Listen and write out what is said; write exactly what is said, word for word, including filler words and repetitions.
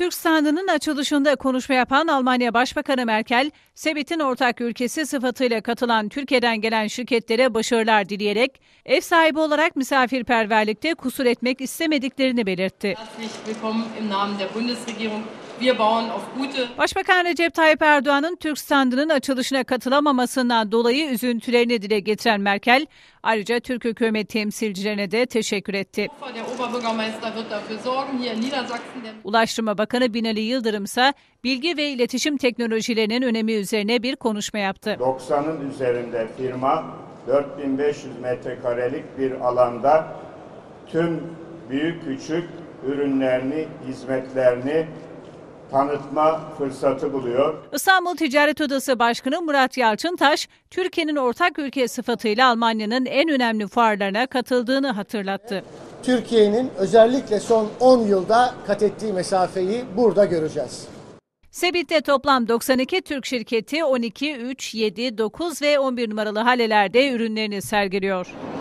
Türk standının açılışında konuşma yapan Almanya Başbakanı Merkel, Sebit'in ortak ülkesi sıfatıyla katılan Türkiye'den gelen şirketlere başarılar dileyerek ev sahibi olarak misafirperverlikte kusur etmek istemediklerini belirtti. Başbakan Recep Tayyip Erdoğan'ın Türk standının açılışına katılamamasından dolayı üzüntülerini dile getiren Merkel, ayrıca Türk hükümet temsilcilerine de teşekkür etti. Ulaştırma Bakanı Binali Yıldırım ise bilgi ve iletişim teknolojilerinin önemi üzerine bir konuşma yaptı. doksanın üzerinde firma dört bin beş yüz metrekarelik bir alanda tüm büyük küçük ürünlerini, hizmetlerini tanıtma fırsatı buluyor. İstanbul Ticaret Odası Başkanı Murat Yalçıntaş, Türkiye'nin ortak ülke sıfatıyla Almanya'nın en önemli fuarlarına katıldığını hatırlattı. Türkiye'nin özellikle son on yılda kat ettiği mesafeyi burada göreceğiz. Sebit'te toplam doksan iki Türk şirketi on iki, üç, yedi, dokuz ve on bir numaralı halelerde ürünlerini sergiliyor.